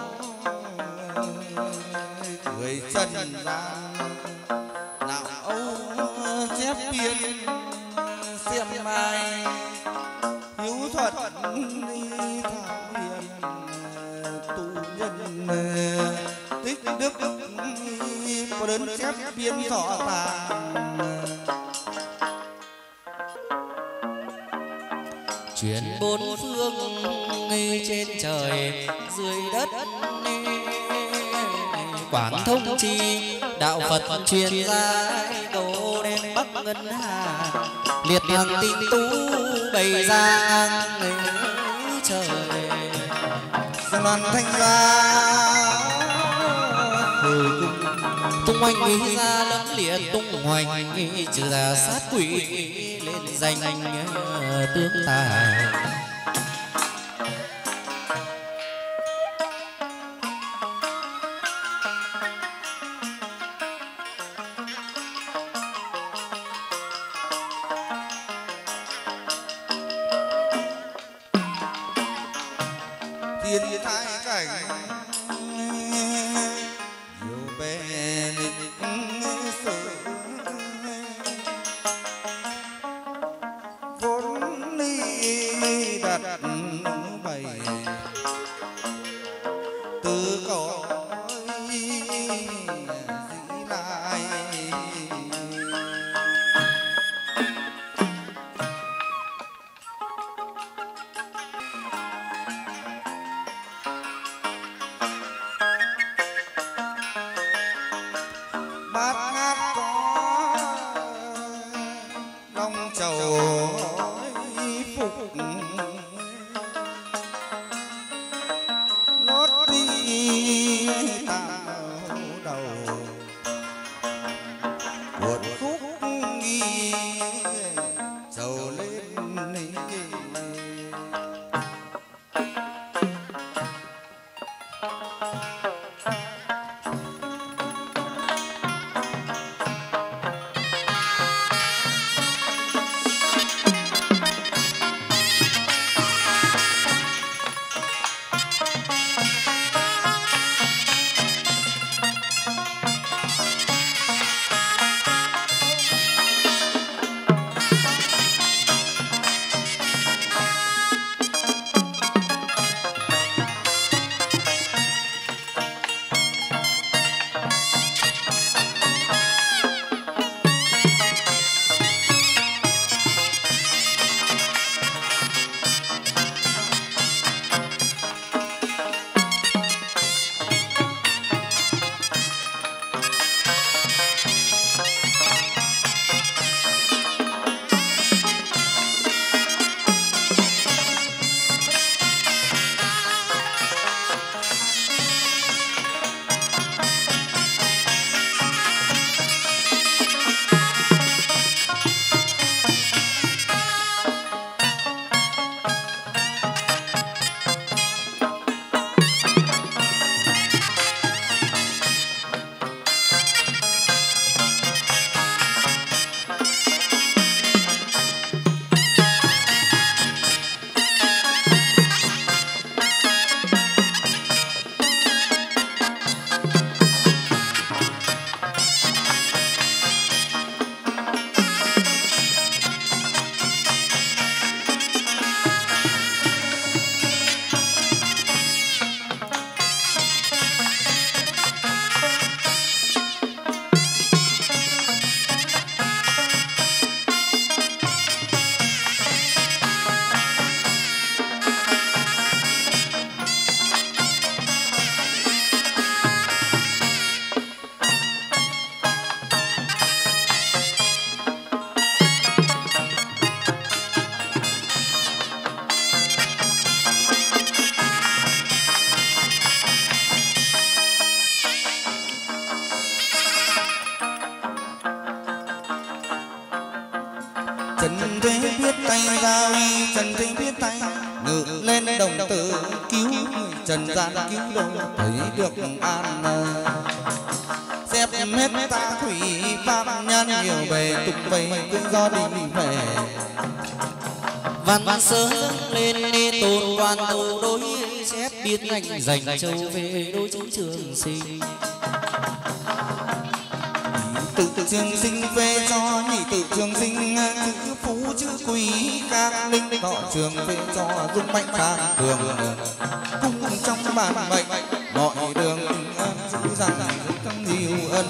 người chân gian nào âu chép biên xem mai hiếu thuật đi thảo hiền tu nhân tích đức có đến chép biên thọ tàng chuyển bốn phương trên trời dưới đất quảng thông chi đạo Phật truyền ra cầu mẫu đem bắc ngân hà liệt hàng tinh tú bày ra ngang trời giang loan thanh ra hồi cung tung hoành nghĩ ra lẫm liệt tung hoành trừ tà sát quỷ lên danh tướng tài thiên thái cảnh nhiều bề lịch sử vốn đi đặt bày từ cõi dĩ lại bát ngát có long trầu phục lót đi tạo đầu cuộn khúc nghi trầu lên Trần thế biết tay giao Trần thế biết tay ngự lên đồng tử cứu trần gian cứu độ thấy được an xếp hết ta thủy pháp nhân nhiều bề tục bày cứ do đình về văn sớ lên đi tôn quan tâu đối xếp biết ngành dành châu về đối chiến trường sinh tự trường sinh về cho nhị tự trường sinh chữ phú chữ quý các linh thọ trường về cho dung mạnh khang thường cung trong bản mệnh mọi đường giữ rằng trong nhiều ân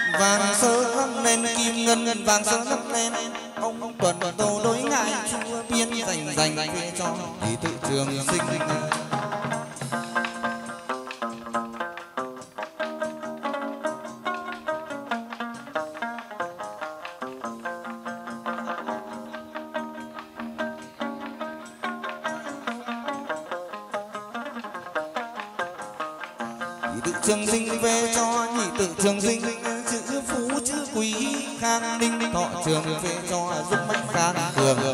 vàng sơ lắm lên kim ngân ngân vàng sơ lắm lên ông tuần tô đối ngại chúa biên dành dành về cho thì tự trường sinh. Tự trường sinh về cho nhị tự trường sinh chữ phú chữ quý khang ninh thọ trường về cho giúp bách khang cường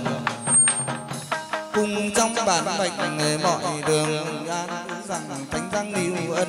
cùng trong bản mệnh mọi đường an rằng thánh tăng niu ân.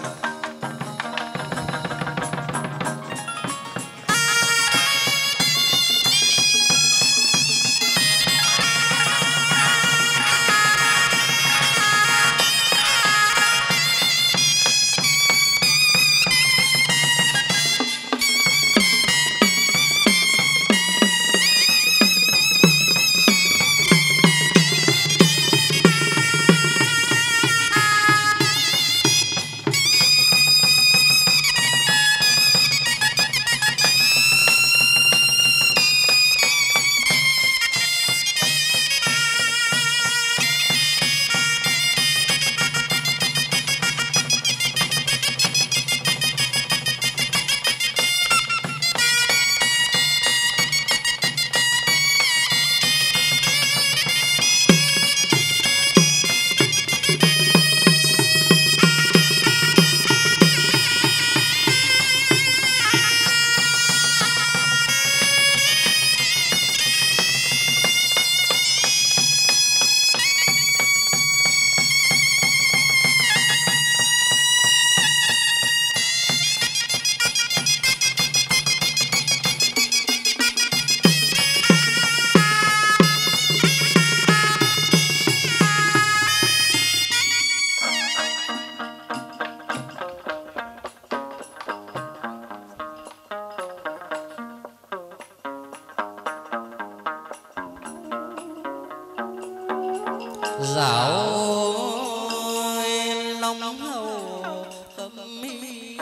Dạo long hầu khâm mi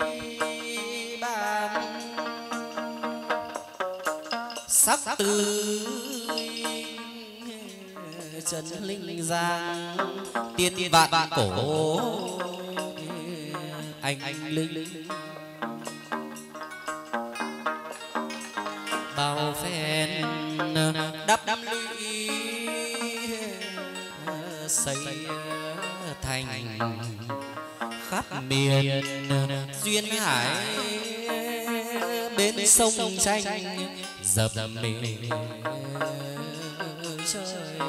bàn sắc tư trần linh giang tiên vạn cổ anh anh linh bao phen đắp đắp lũy xây thành khắp miền duyên hải bên sông tranh dập miền trời.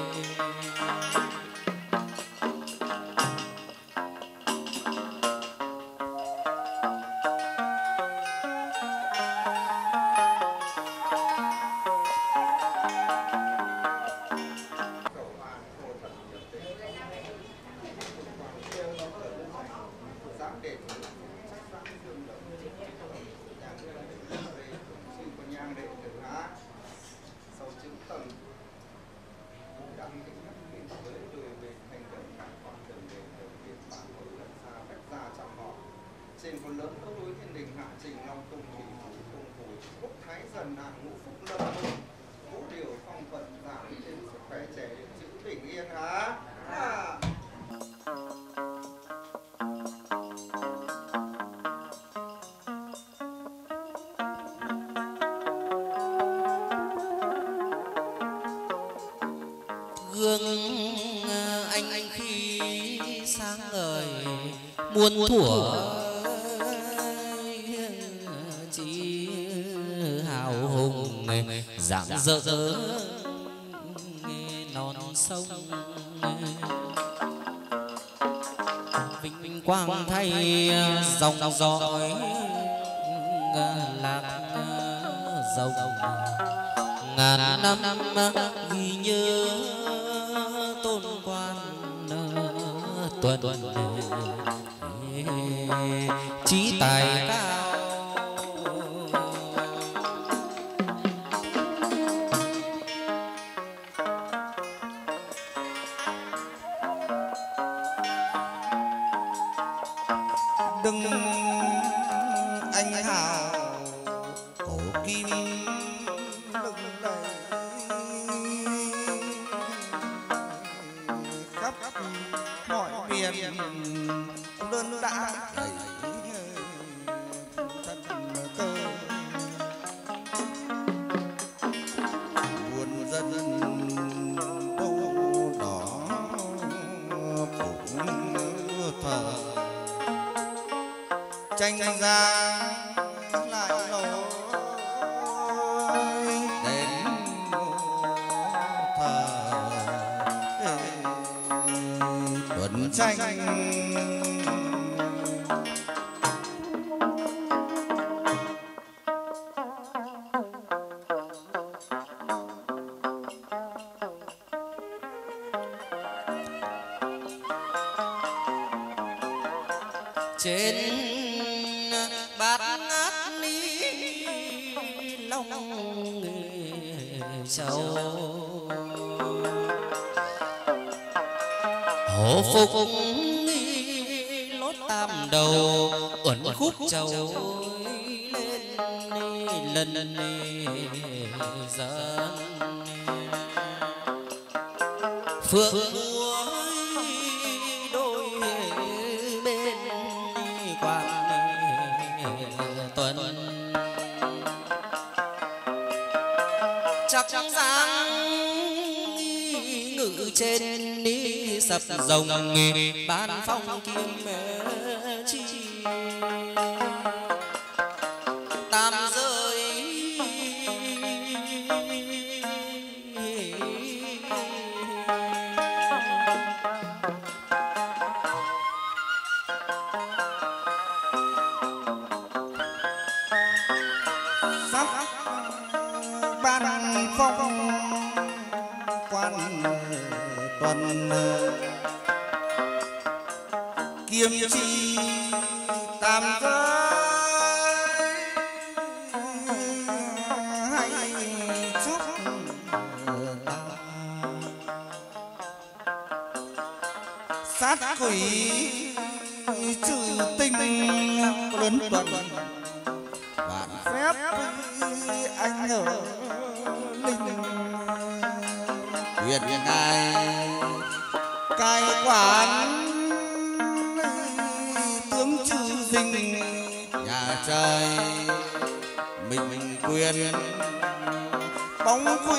Trên con lớn tấu đối thiên đình hạ trình long tung thủy phủ tung phủ quốc thái dần nàng ngũ phúc lâm ngũ điều phong vận giảm trên sức khỏe trẻ chữ bình yên hả? À. Gương anh anh khi sáng ngời muôn thuở chỉ hào hùng rạng rỡ non sông vinh vinh quang thay dòng dõi lạc dòng ngàn năm ghi nhớ tôn quan tuần trí tài cao. Đừng anh hào kim lừng lẫy khắp mọi miền lớn đã đầy thân cơ buồn dân đâu đó cũng thờ tranh ra lại nỗi đến thờ tuần tranh trên bát ngát ni long châu hổ phục lót tam đầu uẩn khúc châu lên lần dân phượng đôi bên quan tuần chắc dáng ngự trên ní sập rồng ban phong kim chi tam rơi sắp ban phong quan tuần kiếm chi tam giới hay chúc ta sát quỷ trừ tinh lớn tuần vạn phép anh ở linh quyền ngài cai quản tướng trừ dinh nhà trời mình mình quyền bóng quý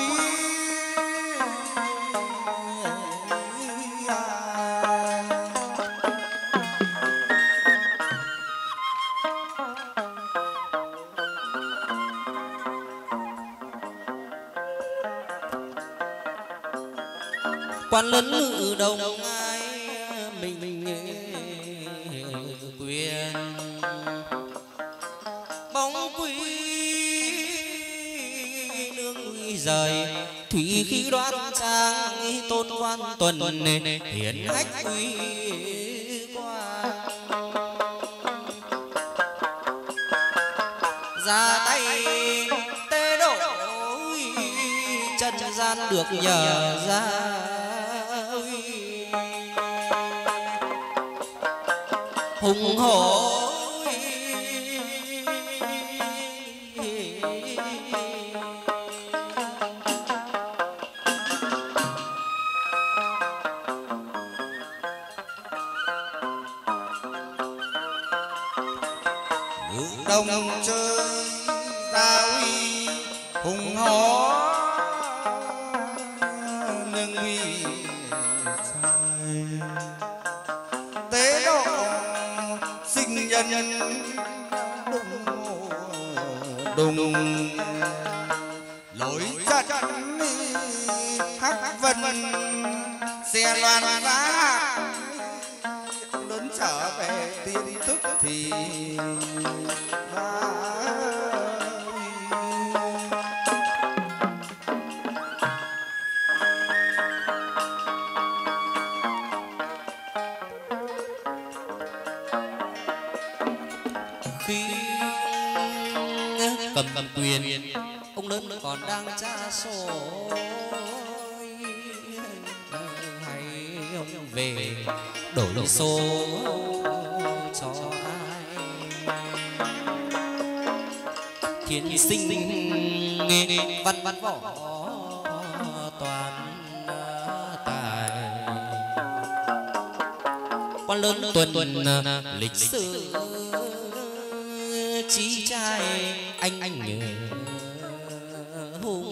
quan lớn ngự đồng ai mình mình quyền bóng quý nương rời thủy khí đoan trang tôn quan tuần hiển hách quý quan ra tay tê độ chân gian được nhờ ra hùng hổ đồng chơi ra uy hùng hổ nương uy sai tế độ sinh nhân đùng đùng lối chặt hắc vân xe loan giá lớn trở về tin tức thì khi cầm cầm quyền ông lớn còn đang tra sổ hay ông về đổi số cho ai thiên sinh văn văn võ toàn tài, quan lớn tuần tuần lịch sử chí trai anh anh hùng.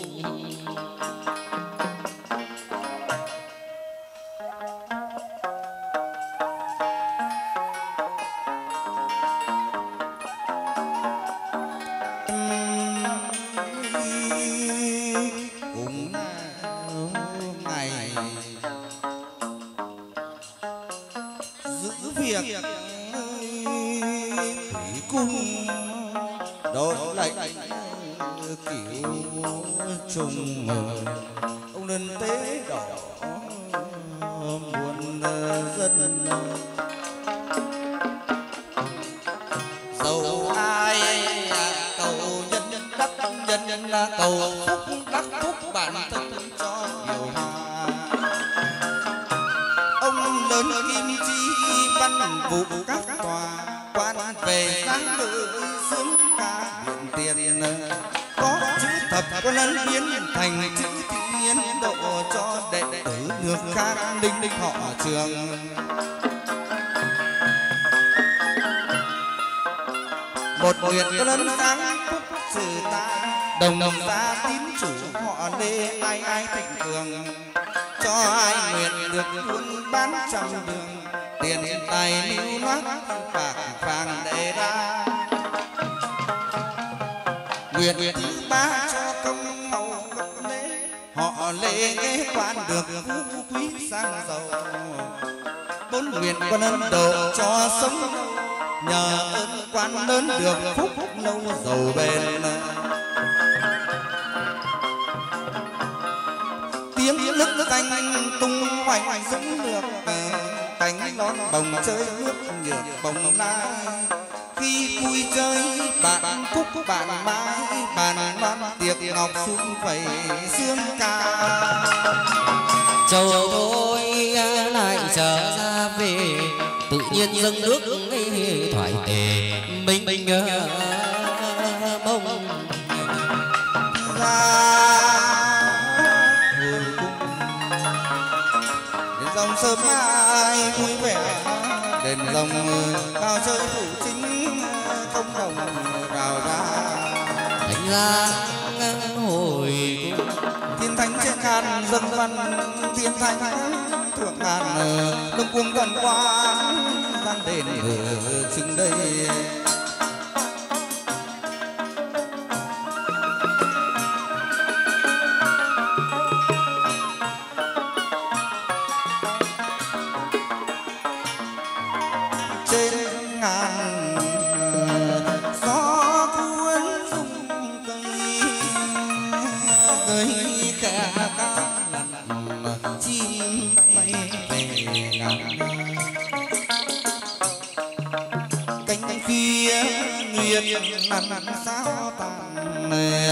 Trùng ông lên tế đỏ muôn dân, dầu ai cầu nhân đắc nhân nhân là cầu phúc đắc phúc bản thân cho nhiều hòa. Ông lớn kim chi văn vụ các tòa quan về sáng ngự sướng ca điện tiền, có chữ thập có lân biến thành chữ thiên độ cho đệ tử nước khác đinh họ trường. Một nguyện có lân sáng phúc sự ta đồng đồng gia tín chủ họ lê ai ai thịnh cường, cho ai nguyện được buôn bán trăm đường tiền tài lưu loát bạc vàng để ra. Nguyện thứ ba cho công hậu lễ họ lê kế quan được phú quý sang giàu. Bốn nguyện con ơn độ cho sống nhờ ơn quan lớn được phúc lâu giàu bền. Tiếng nước canh tung hoành dũng được cánh lon bồng chơi nước nhược bồng lai. Khi vui chơi bạn phúc bạn mãi bàn loan tiệc ngọc xuống vầy sương ca. Châu thôi lại trở ra về tự nhiên dâng nước thoại tề mình mình mông ra hồi cung đến dòng sớm ai vui vẻ đền dòng cao chơi phủ chính không đồng rào ra thành ra hồi thiên thánh trên khan dâng văn thiên thánh thượng ngàn đông cuồng gần qua gian đền ở chừng đây. Năn năn sao tàn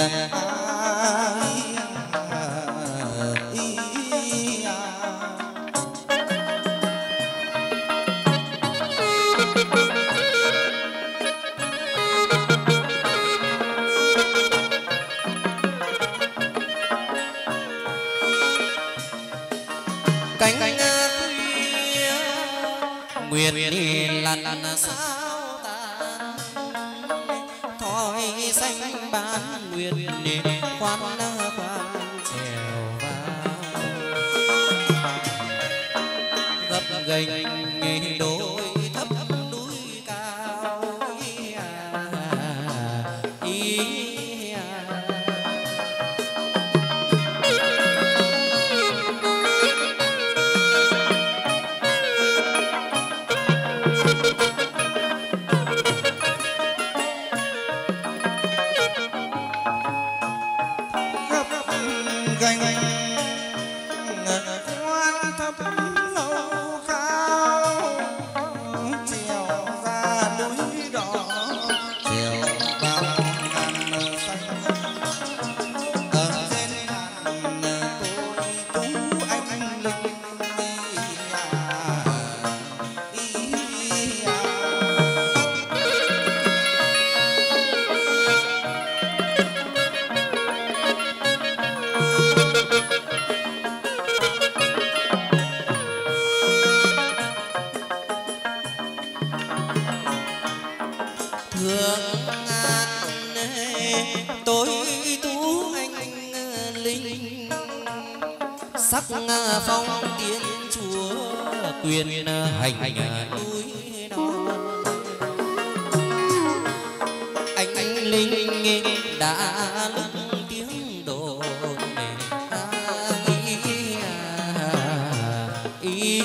cánh khuya nguyệt đi lăn lăn sao xanh bán nguyệt khoan khoan trèo vào gấp gành đôi thấp núi cao ý à, ý à. sắc phong tiên chúa quyền hành núi non. Anh anh linh đã lức tiếng đồn ý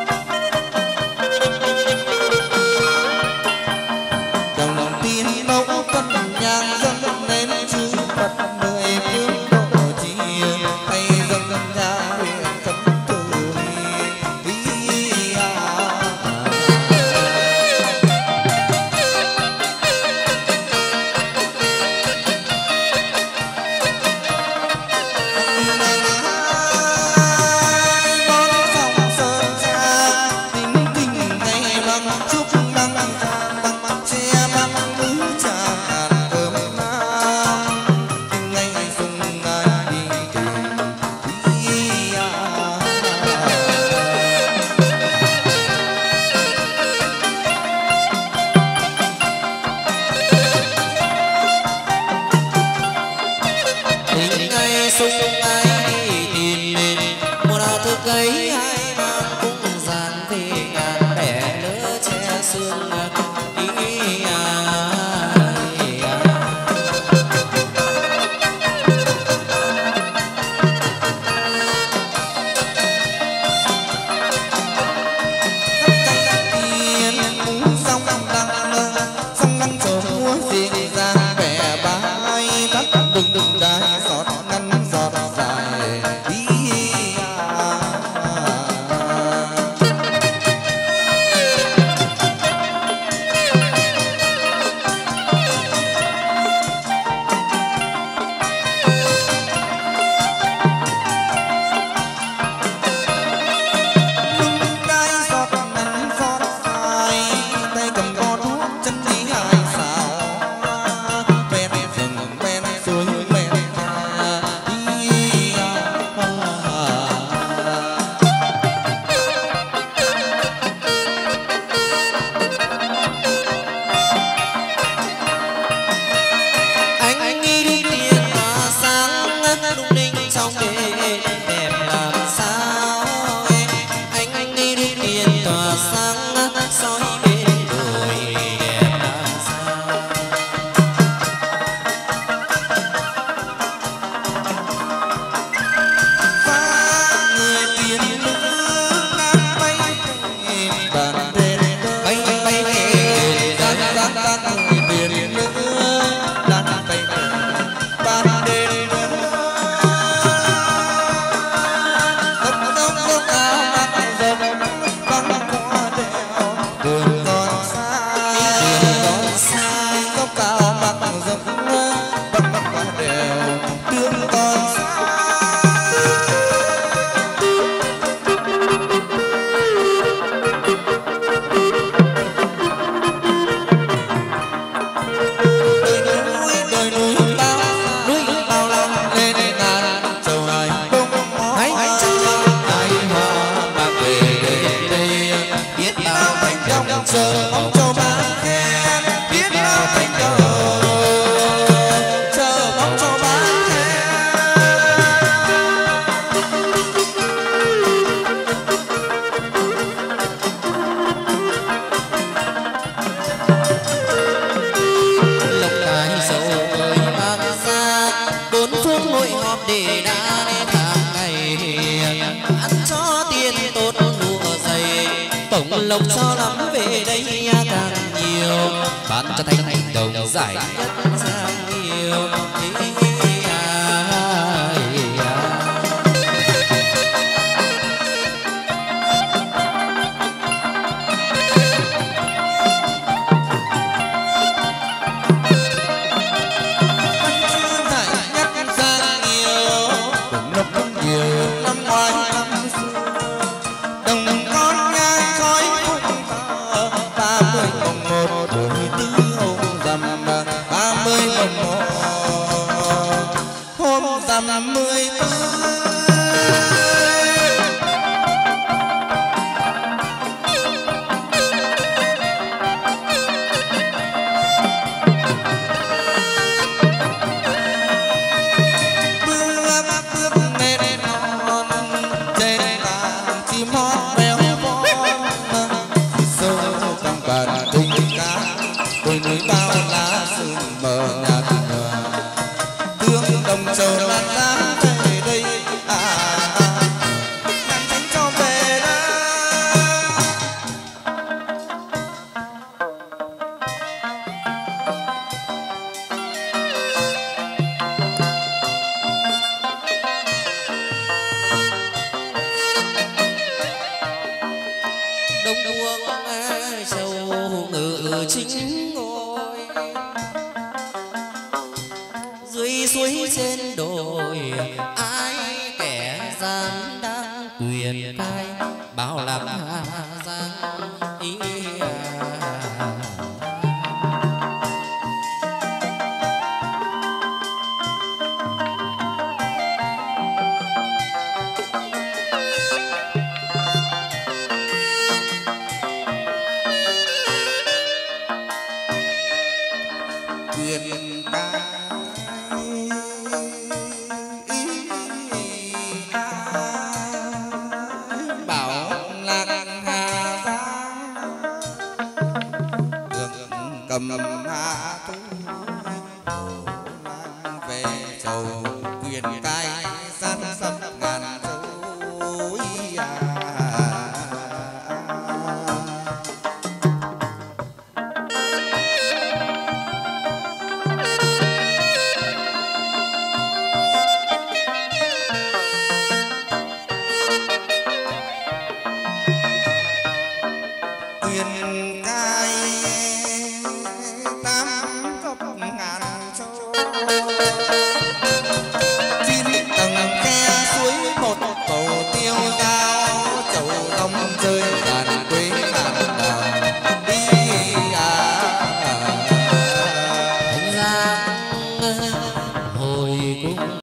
đồng tiên mẫu để đã tháng ngày ăn cho tiền tốt lụa dày bổng lộc cho lắm về đây càng nhiều bán cho thanh hành đồng giải nhất sang nhiều. Về chầu quyền ca